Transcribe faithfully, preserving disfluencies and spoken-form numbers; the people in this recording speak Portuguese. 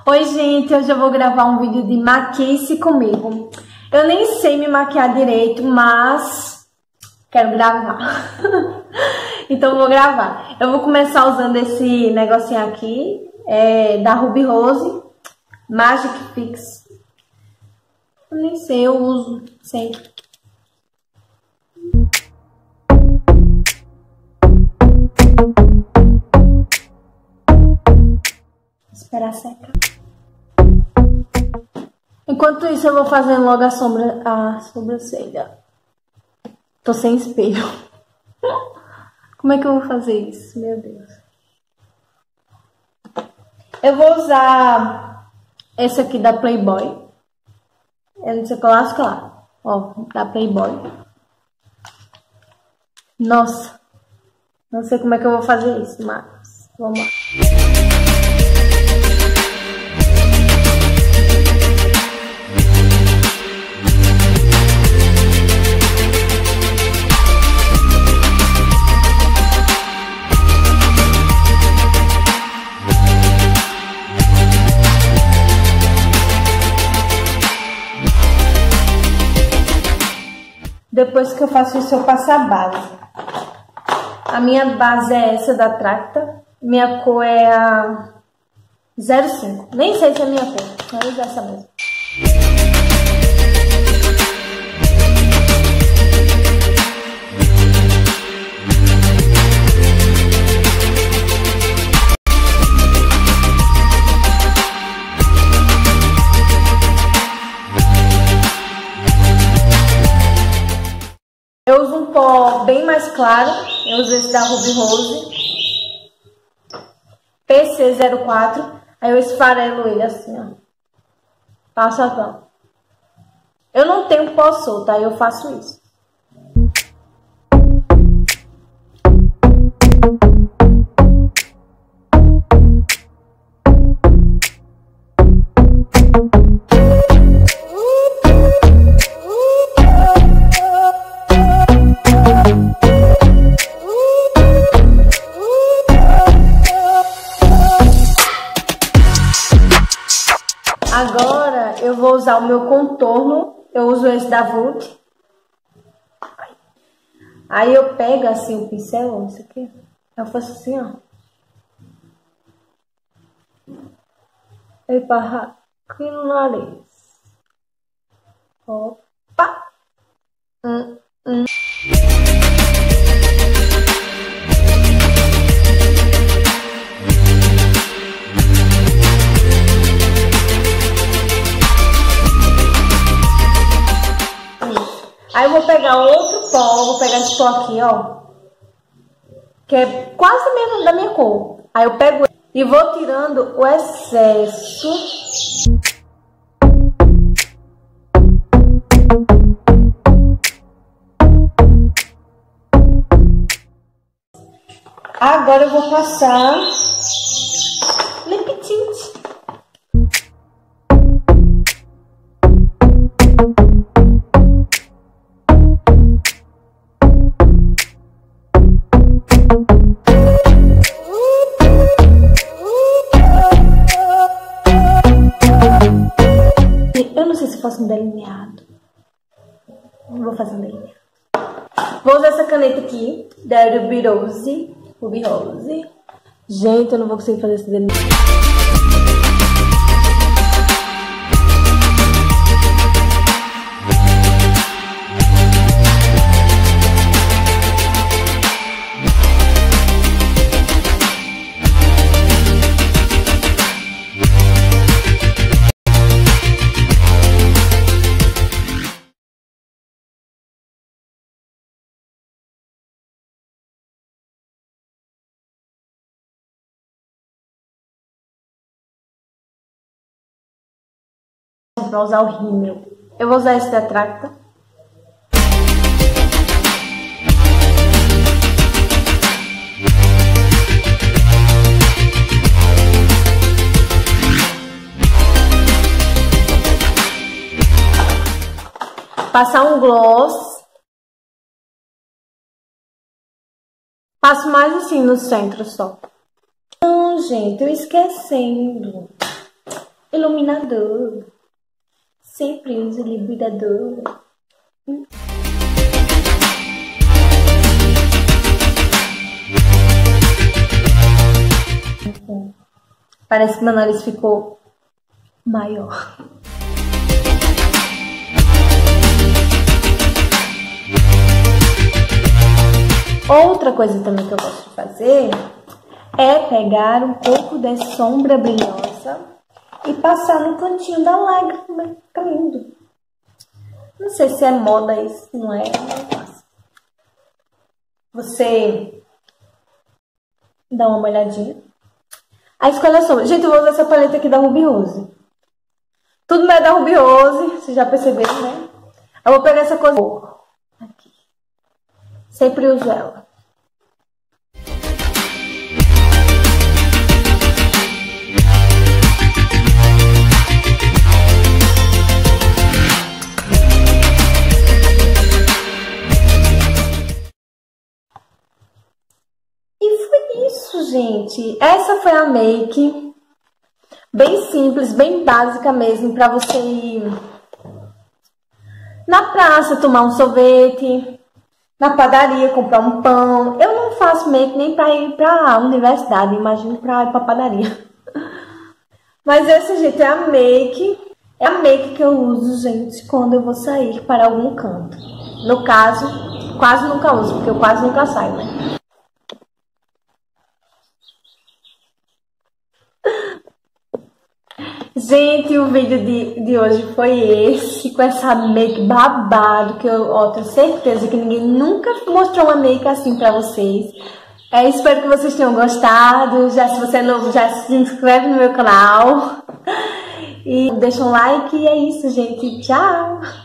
Oi, gente, hoje eu vou gravar um vídeo de maquie-se comigo. Eu nem sei me maquiar direito, mas quero gravar. Então eu vou gravar. Eu vou começar usando esse negocinho aqui, é, da Ruby Rose, Magic Fix. Eu nem sei, eu uso sempre. Esperar secar. Enquanto isso, eu vou fazendo logo a sombra, a sobrancelha. Tô sem espelho. Como é que eu vou fazer isso? Meu Deus. Eu vou usar esse aqui da Playboy. Eu não sei qual, acho que lá. Ó, da Playboy. Nossa. Não sei como é que eu vou fazer isso, mas vamos lá. Depois que eu faço isso, eu passo a base. A minha base é essa da Tracta. Minha cor é a zero cinco. Nem sei se é a minha cor, mas é essa mesmo. Eu uso um pó bem mais claro, eu uso esse da Ruby Rose, P C zero quatro, aí eu esfarelo ele assim, ó, passo a mão. Eu não tenho pó solto, aí eu faço isso. Agora eu vou usar o meu contorno, eu uso esse da Vult. Aí eu pego assim o pincel, isso aqui, eu faço assim, ó. E barra aqui no nariz. Opa! Hum, hum. Aí eu vou pegar outro pó, vou pegar esse pó aqui, ó, que é quase mesmo da minha cor. Aí eu pego e vou tirando o excesso. Agora eu vou passar Lip Tint. Eu não sei se faço um delineado. Não vou fazer um delineado. Vou usar essa caneta aqui, da Ruby Rose. Ruby Rose. Gente, eu não vou conseguir fazer esse delineado. Pra usar o rímel. Eu vou usar esse da Tracta. Passar um gloss. Passo mais assim no centro só. Não, gente, eu esquecendo. iluminador. Sempre uso iluminador. Hum. Parece que meu nariz ficou maior. Outra coisa também que eu gosto de fazer é pegar um pouco de sombra brilhosa e passar no cantinho da lágrima. Fica lindo. Não sei se é moda isso, não é? Você dá uma olhadinha. Aí escolhe a sombra. Gente, eu vou usar essa paleta aqui da Ruby Rose. Tudo é da Ruby Rose, vocês já perceberam, né? Eu vou pegar essa coisa aqui. Sempre uso ela. Gente, essa foi a make, bem simples, bem básica mesmo, pra você ir na praça tomar um sorvete, na padaria comprar um pão. Eu não faço make nem pra ir pra universidade, imagino pra ir pra padaria. Mas esse, gente, é a make, é a make que eu uso, gente, quando eu vou sair para algum canto. No caso, quase nunca uso, porque eu quase nunca saio, né? Gente, o vídeo de, de hoje foi esse, com essa make babado, que eu ó, tenho certeza que ninguém nunca mostrou uma make assim pra vocês. É, espero que vocês tenham gostado. Já, se você é novo, já se inscreve no meu canal. E deixa um like e é isso, gente. Tchau!